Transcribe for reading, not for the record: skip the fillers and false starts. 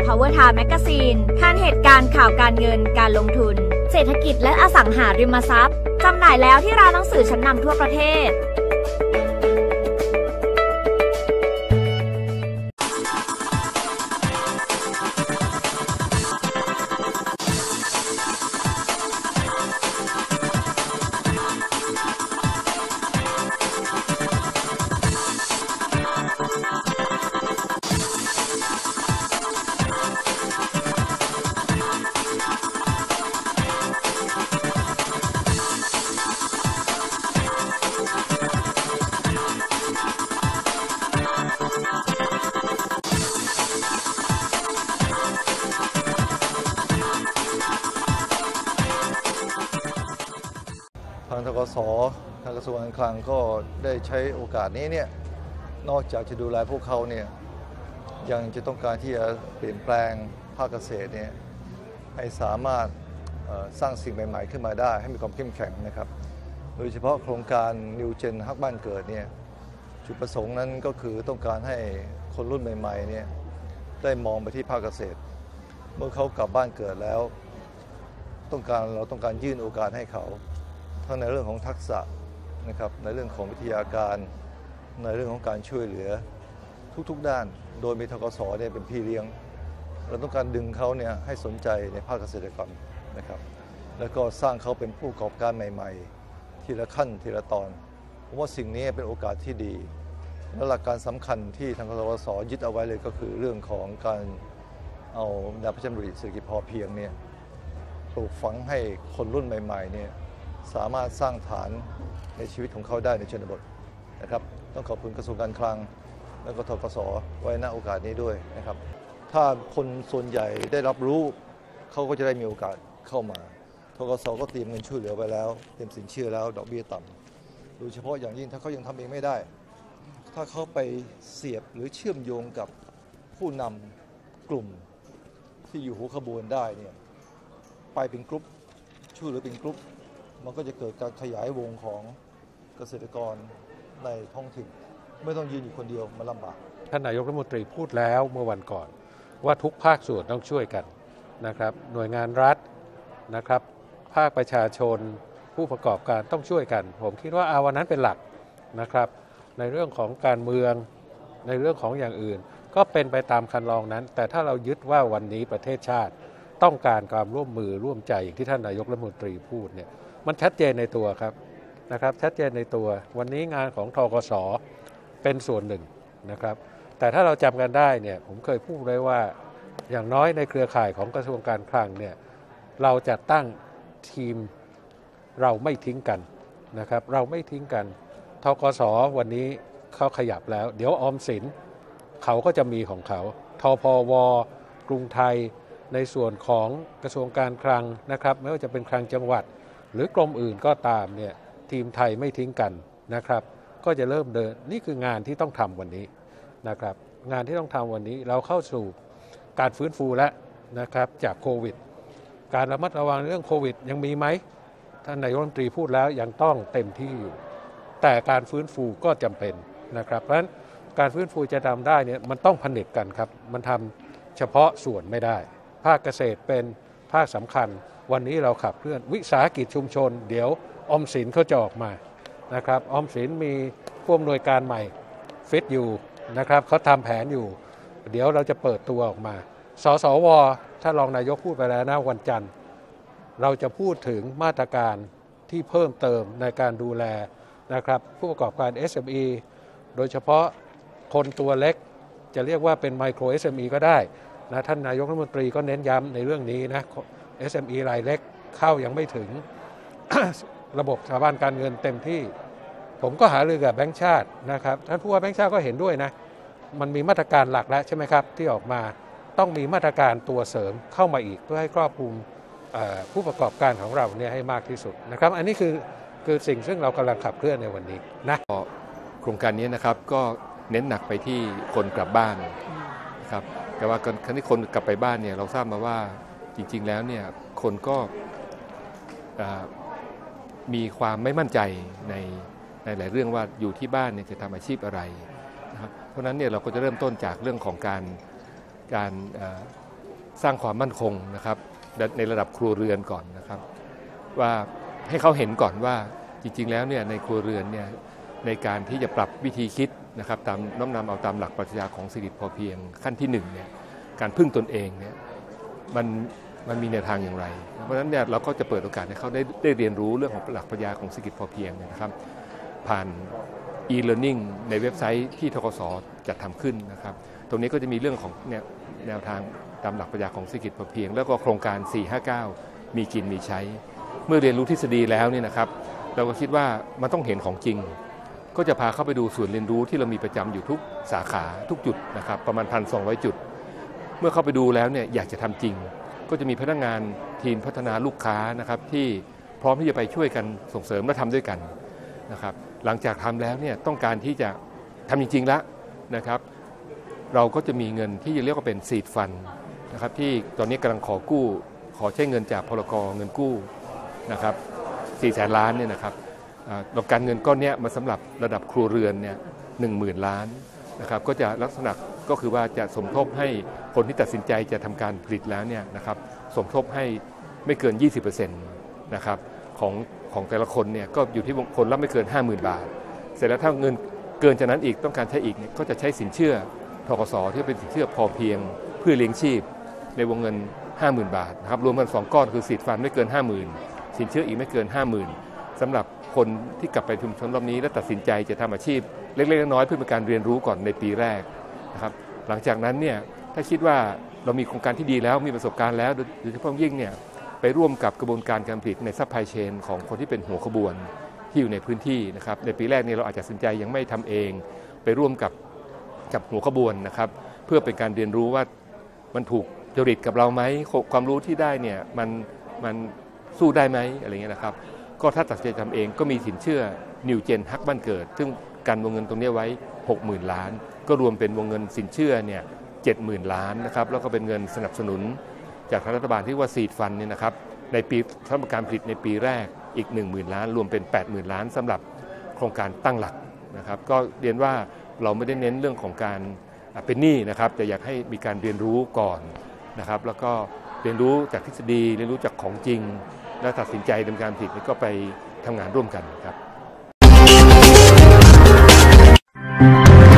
Power Time Magazine ทันเหตุการณ์ข่าวการเงินการลงทุนเศรษฐกิจและอสังหาริมทรัพย์จำหน่ายแล้วที่ร้านหนังสือชั้นนำทั่วประเทศทางธกส.ทางกระทรวงการคลังก็ได้ใช้โอกาสนี้เนี่ยนอกจากจะดูแลพวกเขาเนี่ยยังจะต้องการที่จะเปลี่ยนแปลงภาคเกษตรเนี่ยให้สามารถสร้างสิ่งใหม่ๆขึ้นมาได้ให้มีความเข้มแข็งนะครับโดยเฉพาะโครงการ New Gen ฮักบ้านเกิดเนี่ยจุดประสงค์นั้นก็คือต้องการให้คนรุ่นใหม่ๆเนี่ยได้มองไปที่ภาคเกษตรเมื่อเขากลับบ้านเกิดแล้วเราต้องการยื่นโอกาสให้เขาทั้งในเรื่องของทักษะนะครับในเรื่องของวิทยาการในเรื่องของการช่วยเหลือทุกๆด้านโดยมีธกส.เนี่ยเป็นพี่เลี้ยงเราต้องการดึงเขาเนี่ยให้สนใจในภาคเกษตรกรรมนะครับแล้วก็สร้างเขาเป็นผู้ประกอบการใหม่ๆทีละขั้นทีละตอนผมว่าสิ่งนี้เป็นโอกาสที่ดีและหลักการสำคัญที่ทางธกส.ยึดเอาไว้เลยก็คือเรื่องของการเอาแนวพระราชดำริเศรษฐกิจพอเพียงเนี่ยปลูกฝังให้คนรุ่นใหม่ๆเนี่ยสามารถสร้างฐานในชีวิตของเขาได้ในชนบทนะครับต้องขอบคุณกระทรวงการคลังและก็ธกส.ไว้ณโอกาสนี้ด้วยนะครับถ้าคนส่วนใหญ่ได้รับรู้เขาก็จะได้มีโอกาสเข้ามาธกส.ก็เตรียมเงินช่วยเหลือไว้แล้วเตรียมสินเชื่อแล้วดอกเบี้ยต่ำโดยเฉพาะอย่างยิ่งถ้าเขายังทำเองไม่ได้ถ้าเขาไปเสียบหรือเชื่อมโยงกับผู้นำกลุ่มที่อยู่หัวขบวนได้เนี่ยไปเป็นกรุ๊ปช่วยเหลือเป็นกรุ๊ปมันก็จะเกิดการขยายวงของเกษตรกรในท้องถิ่นไม่ต้องยืนอยู่คนเดียวมันลำบากท่านนายกรัฐมนตรีพูดแล้วเมื่อวันก่อนว่าทุกภาคส่วนต้องช่วยกันนะครับหน่วยงานรัฐนะครับภาคประชาชนผู้ประกอบการต้องช่วยกันผมคิดว่าวันนั้นเป็นหลักนะครับในเรื่องของการเมืองในเรื่องของอย่างอื่นก็เป็นไปตามคันลองนั้นแต่ถ้าเรายึดว่าวันนี้ประเทศชาติต้องการความร่วมมือร่วมใจอย่างที่ท่านนายกรัฐมนตรีพูดเนี่ยมันชัดเจนในตัวครับนะครับชัดเจนในตัววันนี้งานของธกส.เป็นส่วนหนึ่งนะครับแต่ถ้าเราจำกันได้เนี่ยผมเคยพูดไว้ว่าอย่างน้อยในเครือข่ายของกระทรวงการคลังเนี่ยเราจะตั้งทีมเราไม่ทิ้งกันนะครับเราไม่ทิ้งกันธกส.วันนี้เขาขยับแล้วเดี๋ยวออมสินเขาก็จะมีของเขาทพว.กรุงไทยในส่วนของกระทรวงการคลังนะครับไม่ว่าจะเป็นคลังจังหวัดหรือกรมอื่นก็ตามเนี่ยทีมไทยไม่ทิ้งกันนะครับก็จะเริ่มเดินนี่คืองานที่ต้องทำวันนี้นะครับงานที่ต้องทำวันนี้เราเข้าสู่การฟื้นฟูแล้วนะครับจากโควิดการระมัดระวังเรื่องโควิดยังมีไหมท่านนายกรัฐมนตรีพูดแล้วยังต้องเต็มที่อยู่แต่การฟื้นฟูก็จำเป็นนะครับเพราะฉะนั้นการฟื้นฟูจะทำได้เนี่ยมันต้องผนึกกันครับมันทำเฉพาะส่วนไม่ได้ภาคเกษตรเป็นภาคสำคัญวันนี้เราขับเคลื่อนวิสาหกิจชุมชนเดี๋ยวออมสินเขาจะออกมานะครับออมสินมีผู้อำนวยการใหม่ฟิตอยู่นะครับเขาทำแผนอยู่เดี๋ยวเราจะเปิดตัวออกมาสสว.ถ้ารองนายกพูดไปแล้วนะวันจันทร์เราจะพูดถึงมาตรการที่เพิ่มเติมในการดูแลนะครับผู้ประกอบการ SME โดยเฉพาะคนตัวเล็กจะเรียกว่าเป็นไมโคร SME ก็ได้นะท่านนายกรัฐมนตรีก็เน้นย้ำในเรื่องนี้นะ SME รายเล็กเข้ายังไม่ถึง ระบบสถาบันการเงินเต็มที่ผมก็หารือกับแบงก์ชาตินะครับท่านผู้ว่าแบงก์ชาติก็เห็นด้วยนะมันมีมาตรการหลักแล้วใช่ไหมครับที่ออกมาต้องมีมาตรการตัวเสริมเข้ามาอีกเพื่อให้ครอบคลุมผู้ประกอบการของเราเนี่ยให้มากที่สุดนะครับอันนี้คือสิ่งซึ่งเรากำลังขับเคลื่อนในวันนี้นะโครงการนี้นะครับก็เน้นหนักไปที่คนกลับบ้านครับแต่ว่าครั้งที่คนกลับไปบ้านเนี่ยเราทราบมาว่าจริงๆแล้วเนี่ยคนก็มีความไม่มั่นใจในหลายเรื่องว่าอยู่ที่บ้านเนี่ยจะทำอาชีพอะไรนะครับเพราะฉะนั้นเนี่ยเราก็จะเริ่มต้นจากเรื่องของการสร้างความมั่นคงนะครับในระดับครัวเรือนก่อนนะครับว่าให้เขาเห็นก่อนว่าจริงๆแล้วเนี่ยในครัวเรือนเนี่ยในการที่จะปรับวิธีคิดนะครับตามน้อมนำเอาตามหลักปรัชญาของเศรษฐกิจพอเพียงขั้นที่1เนี่ยการพึ่งตนเองเนี่ยมันมีแนวทางอย่างไรเพราะฉะนั้นเนี่ยเราก็จะเปิดโอกาสให้เขาได้เรียนรู้เรื่องของหลักปรัชญาของเศรษฐกิจพอเพียงนะครับผ่าน e-learning ในเว็บไซต์ที่ธกส.จัดทำขึ้นนะครับตรงนี้ก็จะมีเรื่องของแนวทางตามหลักปรัชญาของเศรษฐกิจพอเพียงแล้วก็โครงการ 459 มีกินมีใช้เมื่อเรียนรู้ทฤษฎีแล้วเนี่ยนะครับเราก็คิดว่ามันต้องเห็นของจริงก็จะพาเข้าไปดูส่วนเรียนรู้ที่เรามีประจำอยู่ทุกสาขาทุกจุดนะครับประมาณ 1,200 จุดเมื่อเข้าไปดูแล้วเนี่ยอยากจะทำจริงก็จะมีพนักงานทีมพัฒนาลูกค้านะครับที่พร้อมที่จะไปช่วยกันส่งเสริมและทำด้วยกันนะครับหลังจากทำแล้วเนี่ยต้องการที่จะทำจริงๆแล้วนะครับเราก็จะมีเงินที่จะเรียกว่าเป็นซีดฟันนะครับที่ตอนนี้กำลังขอใช้เงินจากพลก.เงินกู้นะครับ400,000 ล้านเนี่ยนะครับเราการเงินก้อนนี้มาสำหรับระดับครัวเรือนเนี่ย10,000 ล้านนะครับก็จะลักษณะก็คือว่าจะสมทบให้คนที่ตัดสินใจจะทำการผลิตแล้วเนี่ยนะครับสมทบให้ไม่เกิน 20% นะครับของแต่ละคนเนี่ยก็อยู่ที่คนละไม่เกิน 50,000 บาทเสร็จแล้วถ้าเงินเกินจากนั้นอีกต้องการใช้อีกเนี่ยก็จะใช้สินเชื่อธกส.ที่เป็นสินเชื่อพอเพียงเพื่อเลี้ยงชีพในวงเงิน 50,000 บาทนะครับรวมกัน2ก้อนคือซีดฟันไม่เกิน 50,000 สินเชื่ออีกไม่เกิน 50,000 สำหรับคนที่กลับไปชุมชนรอบนี้และตัดสินใจจะทำอาชีพเล็กๆน้อยๆเพื่อเป็นการเรียนรู้ก่อนในปีแรกนะครับหลังจากนั้นเนี่ยถ้าคิดว่าเรามีโครงการที่ดีแล้วมีประสบการณ์แล้วโดยเฉพาะยิ่งเนี่ยไปร่วมกับกระบวนการการผลิตในซัพพลายเชนของคนที่เป็นหัวขบวนที่อยู่ในพื้นที่นะครับในปีแรกนี้เราอาจจะตัดสินใจยังไม่ทำเองไปร่วมกับหัวขบวนนะครับเพื่อเป็นการเรียนรู้ว่ามันถูกจริตกับเราไหมความรู้ที่ได้เนี่ยมันสู้ได้ไหมอะไรเงี้ยนะครับก็ถ้าตัดสินใจทำเองก็มีสินเชื่อนิวเจนฮักบ้านเกิดซึ่งการวงเงินตรงนี้ไว้ 60,000 ล้านก็รวมเป็นวงเงินสินเชื่อเนี่ย70,000 ล้านนะครับแล้วก็เป็นเงินสนับสนุนจากทางรัฐบาลที่ว่าซีดฟันเนี่ยนะครับในปีสำหรับการผลิตในปีแรกอีก 10,000 ล้านรวมเป็น 80,000 ล้านสำหรับโครงการตั้งหลักนะครับก็เรียนว่าเราไม่ได้เน้นเรื่องของการเป็นหนี้นะครับแต่อยากให้มีการเรียนรู้ก่อนนะครับแล้วก็เรียนรู้จากทฤษฎีเรียนรู้จากของจริงและตัดสินใจดำเนินการผลิตก็ไปทำงานร่วมกันครับ